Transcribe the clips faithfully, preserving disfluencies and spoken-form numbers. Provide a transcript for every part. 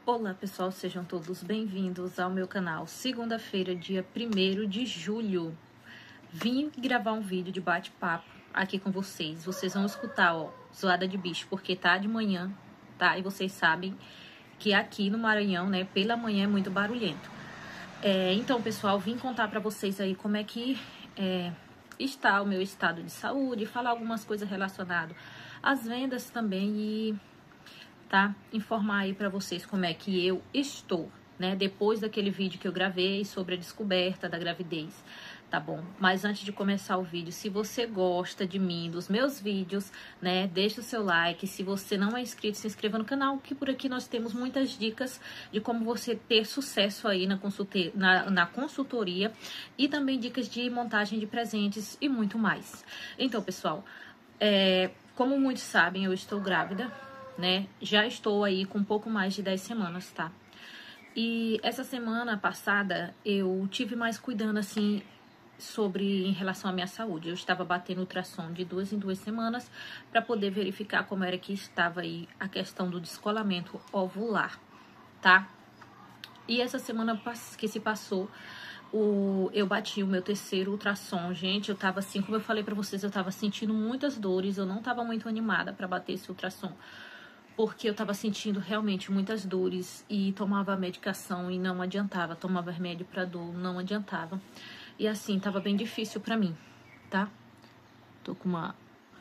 Olá pessoal, sejam todos bem-vindos ao meu canal. Segunda-feira, dia primeiro de julho, vim gravar um vídeo de bate-papo aqui com vocês. Vocês vão escutar, ó, zoada de bicho, porque tá de manhã, tá? E vocês sabem que aqui no Maranhão, né, pela manhã é muito barulhento. É, então, pessoal, vim contar pra vocês aí como é que é, está o meu estado de saúde, falar algumas coisas relacionadas às vendas também e... tá? Informar aí pra vocês como é que eu estou, né? Depois daquele vídeo que eu gravei sobre a descoberta da gravidez, tá bom? Mas antes de começar o vídeo, se você gosta de mim, dos meus vídeos, né? Deixa o seu like. Se você não é inscrito, se inscreva no canal, que por aqui nós temos muitas dicas de como você ter sucesso aí na, consulte... na, na consultoria e também dicas de montagem de presentes e muito mais. Então, pessoal, é... como muitos sabem, eu estou grávida, né? Já estou aí com um pouco mais de dez semanas, tá? E essa semana passada eu tive mais cuidando, assim, sobre em relação à minha saúde. Eu estava batendo ultrassom de duas em duas semanas para poder verificar como era que estava aí a questão do descolamento ovular, tá? E essa semana que se passou, o, eu bati o meu terceiro ultrassom. Gente, eu tava assim, como eu falei pra vocês, eu tava sentindo muitas dores, eu não tava muito animada pra bater esse ultrassom, porque eu tava sentindo realmente muitas dores e tomava medicação e não adiantava, tomava remédio pra dor, não adiantava. E assim, tava bem difícil pra mim, tá? Tô com uma,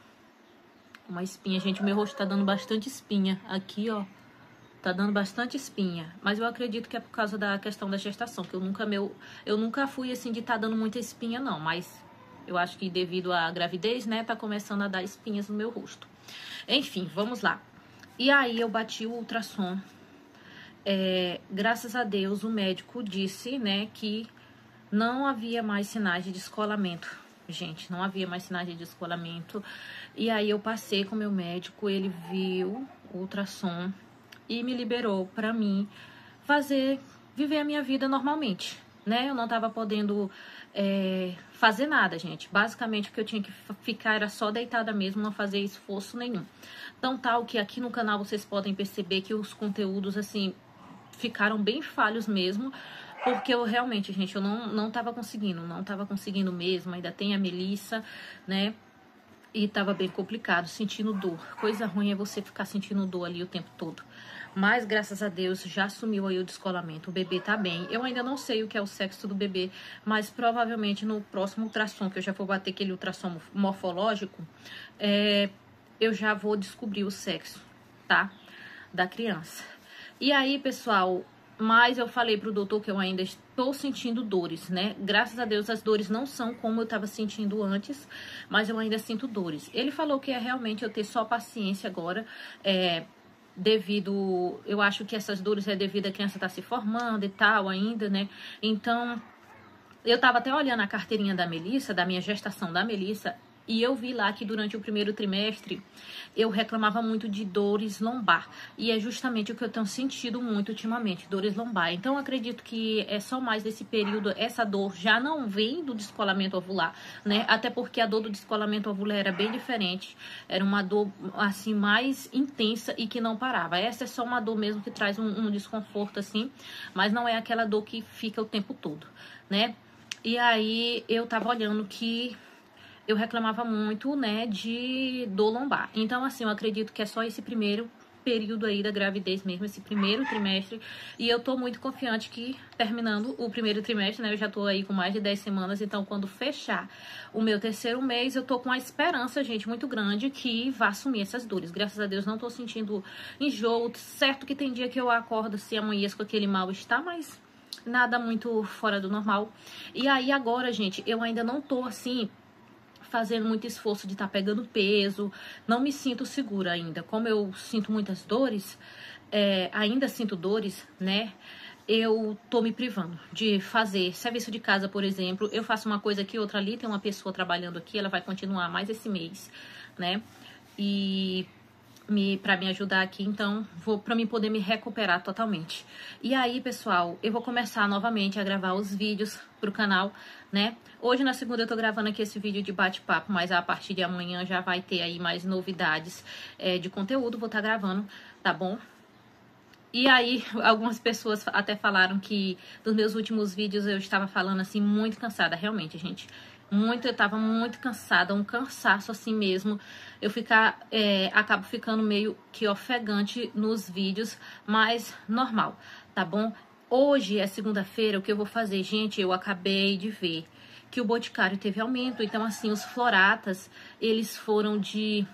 uma espinha, gente, o meu rosto tá dando bastante espinha aqui, ó. Tá dando bastante espinha, mas eu acredito que é por causa da questão da gestação, que eu nunca, meu, eu nunca fui assim de tá dando muita espinha não, mas eu acho que devido à gravidez, né, tá começando a dar espinhas no meu rosto. Enfim, vamos lá. E aí eu bati o ultrassom, é, graças a Deus o médico disse, né, que não havia mais sinais de descolamento, gente, não havia mais sinais de descolamento. E aí eu passei com o meu médico, ele viu o ultrassom e me liberou pra mim fazer, viver a minha vida normalmente, né? Eu não tava podendo é, fazer nada, gente. Basicamente o que eu tinha que ficar era só deitada mesmo, não fazer esforço nenhum. Então, tal que aqui no canal vocês podem perceber que os conteúdos, assim, ficaram bem falhos mesmo, porque eu realmente, gente, eu não, não tava conseguindo, não tava conseguindo mesmo. Ainda tem a Melissa, né? E tava bem complicado, sentindo dor. Coisa ruim é você ficar sentindo dor ali o tempo todo. Mas, graças a Deus, já sumiu aí o descolamento. O bebê tá bem. Eu ainda não sei o que é o sexo do bebê, mas provavelmente no próximo ultrassom, que eu já vou bater aquele ultrassom morfológico, é, eu já vou descobrir o sexo, tá? Da criança. E aí, pessoal, mas eu falei pro doutor que eu ainda estou sentindo dores, né? Graças a Deus as dores não são como eu tava sentindo antes, mas eu ainda sinto dores. Ele falou que é realmente eu ter só paciência agora, é... devido, eu acho que essas dores é devido a criança estar se formando e tal ainda, né? Então, eu tava até olhando a carteirinha da Melissa, da minha gestação da Melissa, e eu vi lá que durante o primeiro trimestre eu reclamava muito de dores lombar. E é justamente o que eu tenho sentido muito ultimamente, dores lombar. Então eu acredito que é só mais desse período, essa dor já não vem do descolamento ovular, né? Até porque a dor do descolamento ovular era bem diferente. Era uma dor, assim, mais intensa e que não parava. Essa é só uma dor mesmo que traz um, um desconforto, assim, mas não é aquela dor que fica o tempo todo, né? E aí eu tava olhando que eu reclamava muito, né, de dor lombar. Então, assim, eu acredito que é só esse primeiro período aí da gravidez mesmo, esse primeiro trimestre. E eu tô muito confiante que, terminando o primeiro trimestre, né, eu já tô aí com mais de dez semanas. Então, quando fechar o meu terceiro mês, eu tô com a esperança, gente, muito grande que vá sumir essas dores. Graças a Deus, não tô sentindo enjoo. Certo que tem dia que eu acordo assim, amanheço com aquele mal-estar, mas nada muito fora do normal. E aí, agora, gente, eu ainda não tô, assim, fazendo muito esforço de estar tá pegando peso, não me sinto segura ainda. Como eu sinto muitas dores, é, ainda sinto dores, né? Eu tô me privando de fazer serviço de casa, por exemplo. Eu faço uma coisa aqui, outra ali, tem uma pessoa trabalhando aqui, ela vai continuar mais esse mês, né? E me, pra me ajudar aqui, então, vou pra mim poder me recuperar totalmente. E aí, pessoal, eu vou começar novamente a gravar os vídeos pro canal, né? Hoje, na segunda, eu tô gravando aqui esse vídeo de bate-papo, mas a partir de amanhã já vai ter aí mais novidades é, de conteúdo, vou estar tá gravando, tá bom? E aí, algumas pessoas até falaram que nos meus últimos vídeos eu estava falando assim, muito cansada. Realmente, gente, muito, eu tava muito cansada, um cansaço assim mesmo. Eu ficar, é, acabo ficando meio que ofegante nos vídeos, mas normal, tá bom? Hoje é segunda-feira, o que eu vou fazer? Gente, eu acabei de ver que o Boticário teve aumento. Então, assim, os Floratas, eles foram de...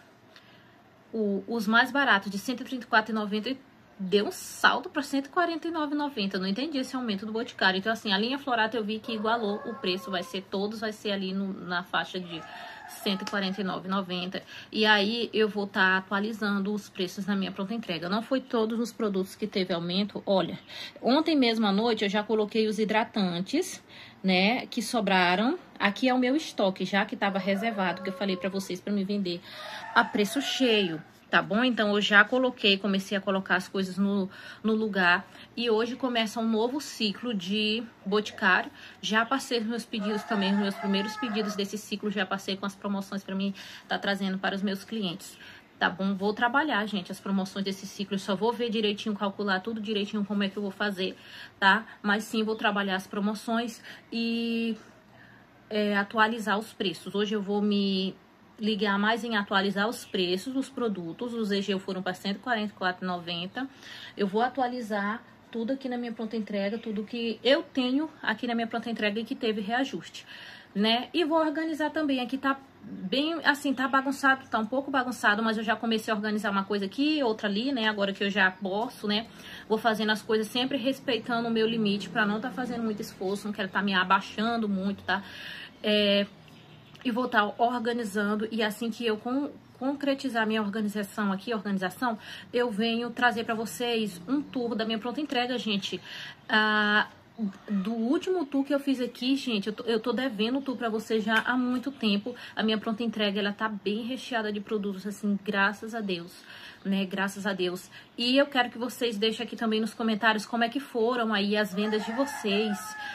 O, os mais baratos, de cento e trinta e quatro reais e noventa centavos, deu um salto para cento e quarenta e nove reais e noventa centavos. Eu não entendi esse aumento do Boticário. Então, assim, a linha Florata eu vi que igualou o preço. Vai ser, todos vai ser ali no, na faixa de cento e quarenta e nove reais e noventa centavos. E aí, eu vou estar tá atualizando os preços na minha pronta entrega. Não foi todos os produtos que teve aumento. Olha, ontem mesmo à noite eu já coloquei os hidratantes, né, que sobraram. Aqui é o meu estoque, já que estava reservado, que eu falei para vocês para me vender a preço cheio. Tá bom? Então, eu já coloquei, comecei a colocar as coisas no, no lugar. E hoje começa um novo ciclo de Boticário. Já passei os meus pedidos também, os meus primeiros pedidos desse ciclo. Já passei com as promoções para mim tá trazendo para os meus clientes. Tá bom? Vou trabalhar, gente, as promoções desse ciclo. Eu só vou ver direitinho, calcular tudo direitinho como é que eu vou fazer, tá? Mas sim, vou trabalhar as promoções e é, atualizar os preços. Hoje eu vou me... ligar mais em atualizar os preços dos produtos. Os E G U foram para cento e quarenta e quatro reais e noventa centavos. Eu vou atualizar tudo aqui na minha pronta entrega, tudo que eu tenho aqui na minha pronta entrega e que teve reajuste, né? E vou organizar também. Aqui tá bem, assim, tá bagunçado, tá um pouco bagunçado, mas eu já comecei a organizar uma coisa aqui, outra ali, né? Agora que eu já posso, né? Vou fazendo as coisas sempre respeitando o meu limite, pra não tá fazendo muito esforço, não quero tá me abaixando muito, tá? É... E vou estar organizando, e assim que eu con concretizar minha organização aqui, organização, eu venho trazer para vocês um tour da minha pronta entrega, gente. Ah, do último tour que eu fiz aqui, gente, eu tô, eu tô devendo o tour para vocês já há muito tempo. A minha pronta entrega, ela tá bem recheada de produtos, assim, graças a Deus, né? Graças a Deus. E eu quero que vocês deixem aqui também nos comentários como é que foram aí as vendas de vocês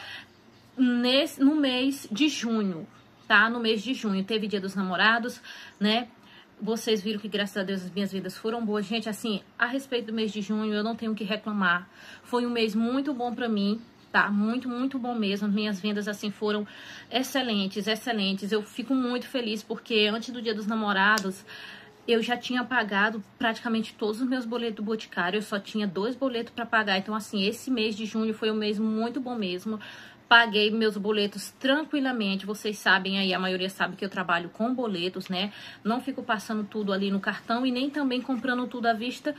nesse, no mês de junho. Tá? No mês de junho, teve Dia dos Namorados, né? Vocês viram que, graças a Deus, as minhas vendas foram boas. Gente, assim, a respeito do mês de junho, eu não tenho o que reclamar. Foi um mês muito bom pra mim, tá? Muito, muito bom mesmo. Minhas vendas, assim, foram excelentes, excelentes. Eu fico muito feliz, porque antes do Dia dos Namorados, eu já tinha pagado praticamente todos os meus boletos do Boticário. Eu só tinha dois boletos pra pagar. Então, assim, esse mês de junho foi um mês muito bom mesmo. Paguei meus boletos tranquilamente. Vocês sabem aí, a maioria sabe que eu trabalho com boletos, né? Não fico passando tudo ali no cartão e nem também comprando tudo à vista.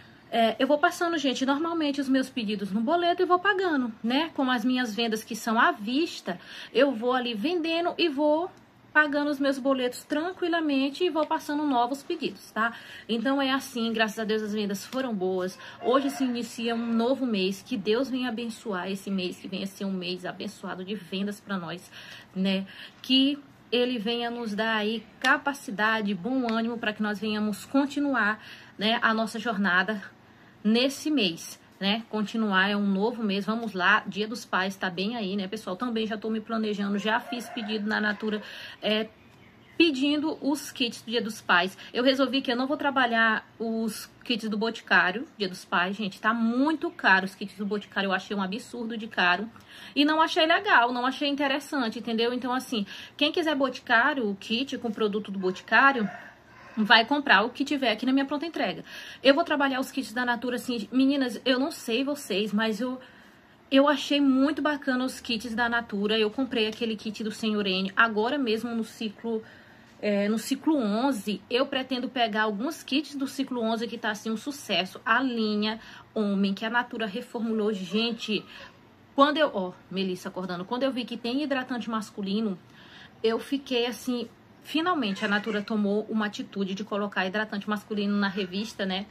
É, eu vou passando, gente, normalmente os meus pedidos no boleto e vou pagando, né? Com as minhas vendas que são à vista, eu vou ali vendendo e vou pagando os meus boletos tranquilamente e vou passando novos pedidos, tá? Então é assim, graças a Deus as vendas foram boas. Hoje se inicia um novo mês, que Deus venha abençoar esse mês, que venha ser um mês abençoado de vendas para nós, né? Que Ele venha nos dar aí capacidade, bom ânimo para que nós venhamos continuar, né, a nossa jornada nesse mês, né? Continuar, é um novo mês, vamos lá, Dia dos Pais tá bem aí, né, pessoal? Também já tô me planejando, já fiz pedido na Natura, é, pedindo os kits do Dia dos Pais. Eu resolvi que eu não vou trabalhar os kits do Boticário, Dia dos Pais, gente, tá muito caro os kits do Boticário, eu achei um absurdo de caro. E não achei legal, não achei interessante, entendeu? Então, assim, quem quiser Boticário, o kit com produto do Boticário, vai comprar o que tiver aqui na minha pronta entrega. Eu vou trabalhar os kits da Natura, assim, meninas, eu não sei vocês, mas eu... Eu achei muito bacana os kits da Natura. Eu comprei aquele kit do Senhor N. Agora mesmo no ciclo, é, no ciclo onze, eu pretendo pegar alguns kits do ciclo onze que tá assim um sucesso. A linha Homem, que a Natura reformulou. Gente, quando eu... Ó, Melissa acordando. Quando eu vi que tem hidratante masculino, eu fiquei assim... Finalmente a Natura tomou uma atitude de colocar hidratante masculino na revista, né?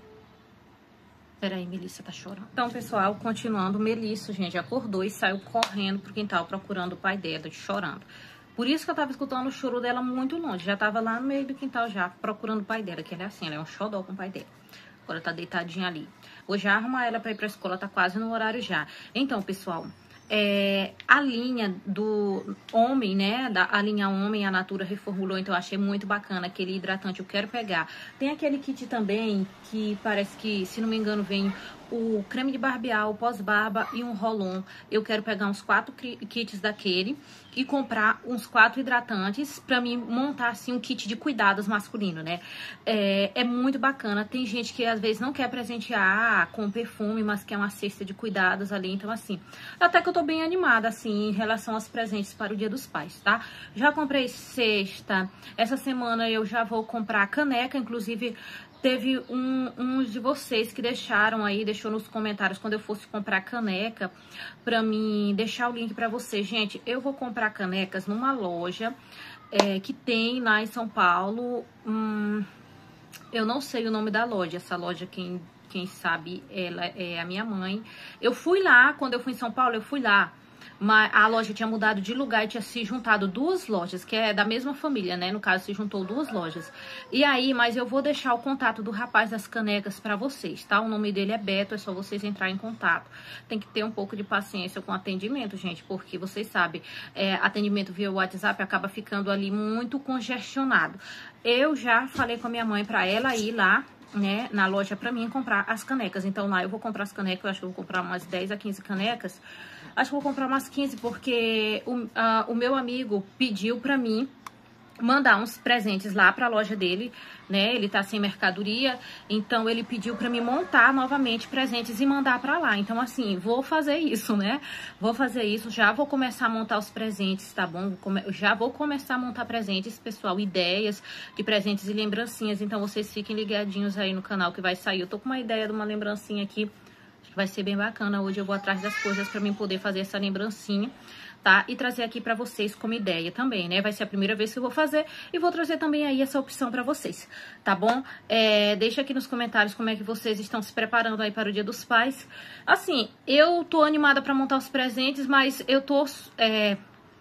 Peraí, Melissa tá chorando. Então, pessoal, continuando, Melissa, gente, acordou e saiu correndo pro quintal procurando o pai dela, chorando. Por isso que eu tava escutando o choro dela muito longe. Já tava lá no meio do quintal já, procurando o pai dela, que ela é assim, ela é um xodó com o pai dela. Agora tá deitadinha ali. Vou já arrumar ela pra ir pra escola, tá quase no horário já. Então, pessoal, É, a linha do homem, né? Da, a linha homem, a Natura reformulou, então eu achei muito bacana aquele hidratante, eu quero pegar. Tem aquele kit também que parece que, se não me engano, vem o creme de barbear, o pós-barba e um roll-on. Eu quero pegar uns quatro kits daquele e comprar uns quatro hidratantes pra mim montar assim um kit de cuidados masculino, né? É, é muito bacana. Tem gente que às vezes não quer presentear com perfume, mas quer uma cesta de cuidados ali. Então assim, até que eu tô bem animada assim em relação aos presentes para o Dia dos Pais, tá? Já comprei cesta. Essa semana eu já vou comprar caneca, inclusive teve um, uns de vocês que deixaram aí, deixou nos comentários quando eu fosse comprar caneca, pra mim deixar o link pra vocês. Gente, eu vou comprar canecas numa loja é, que tem lá em São Paulo. Hum, eu não sei o nome da loja, essa loja quem, quem sabe ela é a minha mãe. Eu fui lá, quando eu fui em São Paulo, eu fui lá. Mas a loja tinha mudado de lugar e tinha se juntado duas lojas, que é da mesma família, né? No caso, se juntou duas lojas. E aí, mas eu vou deixar o contato do rapaz das canecas pra vocês, tá? O nome dele é Beto, é só vocês entrarem em contato. Tem que ter um pouco de paciência com atendimento, gente, porque vocês sabem, é, atendimento via WhatsApp acaba ficando ali muito congestionado. Eu já falei com a minha mãe pra ela ir lá, né, na loja pra mim comprar as canecas. Então lá eu vou comprar as canecas, eu acho que eu vou comprar umas dez a quinze canecas. Acho que eu vou comprar umas quinze porque o, uh, o meu amigo pediu pra mim mandar uns presentes lá pra loja dele, né? Ele tá sem mercadoria, então ele pediu pra mim montar novamente presentes e mandar pra lá. Então assim, vou fazer isso, né? Vou fazer isso, já vou começar a montar os presentes, tá bom? Já vou começar a montar presentes, pessoal, ideias de presentes e lembrancinhas. Então vocês fiquem ligadinhos aí no canal que vai sair. Eu tô com uma ideia de uma lembrancinha aqui, acho que vai ser bem bacana. Hoje eu vou atrás das coisas pra mim poder fazer essa lembrancinha, tá? E trazer aqui pra vocês como ideia também, né? Vai ser a primeira vez que eu vou fazer e vou trazer também aí essa opção pra vocês, tá bom? É, deixa aqui nos comentários como é que vocês estão se preparando aí para o Dia dos Pais. Assim, eu tô animada pra montar os presentes, mas eu tô... É,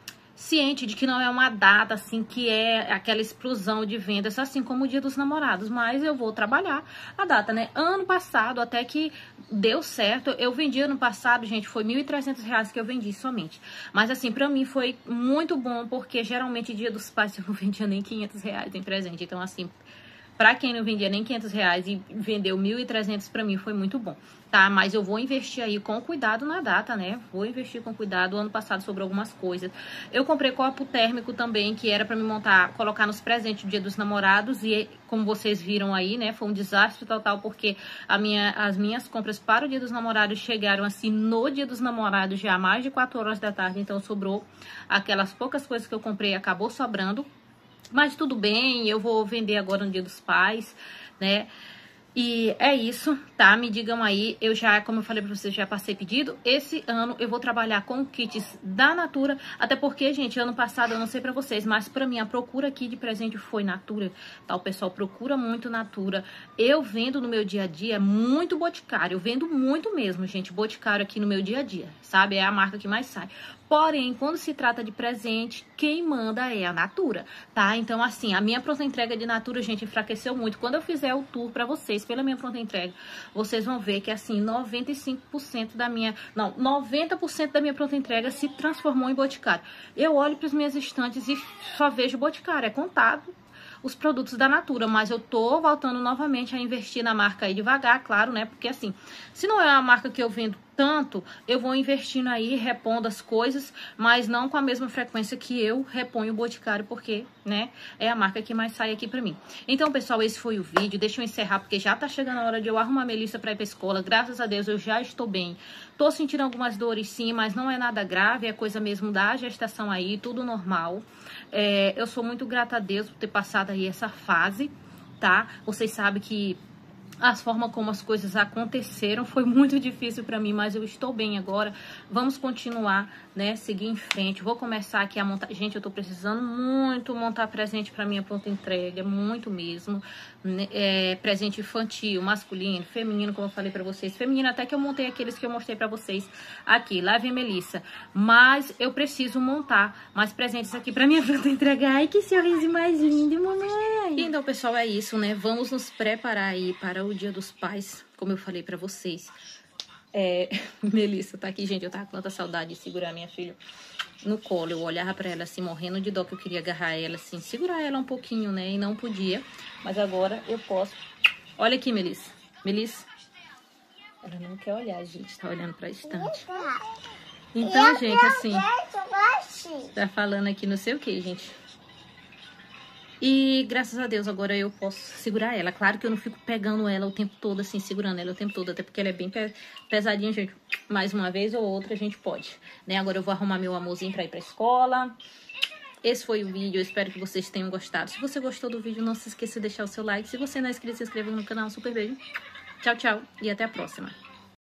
ciente de que não é uma data, assim, que é aquela explosão de vendas, assim como o Dia dos Namorados, mas eu vou trabalhar a data, né? Ano passado, até que deu certo, eu vendi ano passado, gente, foi mil e trezentos reais que eu vendi somente. Mas, assim, pra mim foi muito bom, porque geralmente Dia dos Pais eu não vendia nem quinhentos reais em presente, então, assim... Pra quem não vendia nem quinhentos reais e vendeu mil e trezentos, pra mim foi muito bom, tá? Mas eu vou investir aí com cuidado na data, né? Vou investir com cuidado. O ano passado sobrou algumas coisas. Eu comprei copo térmico também, que era pra me montar, colocar nos presentes do Dia dos Namorados. E como vocês viram aí, né? Foi um desastre total, porque a minha, as minhas compras para o Dia dos Namorados chegaram assim no Dia dos Namorados, já mais de quatro horas da tarde. Então sobrou aquelas poucas coisas que eu comprei, acabou sobrando. Mas tudo bem, eu vou vender agora no Dia dos Pais, né? E é isso, tá? Me digam aí, eu já, como eu falei pra vocês, já passei pedido. Esse ano eu vou trabalhar com kits da Natura, até porque, gente, ano passado, eu não sei pra vocês, mas pra mim a procura aqui de presente foi Natura, tá? O pessoal procura muito Natura. Eu vendo no meu dia a dia muito Boticário, eu vendo muito mesmo, gente, Boticário aqui no meu dia a dia, sabe? É a marca que mais sai. Porém, quando se trata de presente, quem manda é a Natura, tá? Então, assim, a minha pronta entrega de Natura, gente, enfraqueceu muito. Quando eu fizer o tour pra vocês, pela minha pronta entrega, vocês vão ver que, assim, noventa e cinco por cento da minha... Não, noventa por cento da minha pronta entrega se transformou em Boticário. Eu olho para as minhas estantes e só vejo Boticário, é contado os produtos da Natura, mas eu tô voltando novamente a investir na marca aí devagar, claro, né? Porque assim, se não é uma marca que eu vendo tanto, eu vou investindo aí, repondo as coisas, mas não com a mesma frequência que eu reponho o Boticário, porque, né, é a marca que mais sai aqui pra mim. Então, pessoal, esse foi o vídeo. Deixa eu encerrar, porque já tá chegando a hora de eu arrumar a Melissa pra ir pra escola. Graças a Deus, eu já estou bem. Tô sentindo algumas dores, sim, mas não é nada grave, é coisa mesmo da gestação aí, tudo normal. É, eu sou muito grata a Deus por ter passado aí essa fase, tá? Vocês sabem que a forma como as coisas aconteceram foi muito difícil pra mim, mas eu estou bem agora. Vamos continuar, né? Seguir em frente. Vou começar aqui a montar. Gente, eu tô precisando muito montar presente pra minha pronta entrega, muito mesmo. É, presente infantil, masculino, feminino, como eu falei pra vocês. Feminino, até que eu montei aqueles que eu mostrei pra vocês aqui. Lá vem Melissa. Mas eu preciso montar mais presentes aqui pra minha pronta entrega. Ai, que sorriso mais lindo, mamãe! Então, pessoal, é isso, né? Vamos nos preparar aí para o Dia dos Pais, como eu falei pra vocês. É, Melissa tá aqui, gente. Eu tava com tanta saudade de segurar minha filha no colo. Eu olhava pra ela assim, morrendo de dó, que eu queria agarrar ela assim, segurar ela um pouquinho, né? E não podia. Mas agora eu posso. Olha aqui, Melissa. Melissa. Ela não quer olhar, gente. Tá olhando pra estante. Então, gente, assim... Tá falando aqui não sei o que, gente. E graças a Deus agora eu posso segurar ela. Claro que eu não fico pegando ela o tempo todo, assim, segurando ela o tempo todo. Até porque ela é bem pesadinha, gente. Mais uma vez ou outra a gente pode, né? Agora eu vou arrumar meu amorzinho pra ir pra escola. Esse foi o vídeo, eu espero que vocês tenham gostado. Se você gostou do vídeo, não se esqueça de deixar o seu like. Se você não é inscrito, se inscreva no canal. Super beijo. Tchau, tchau e até a próxima.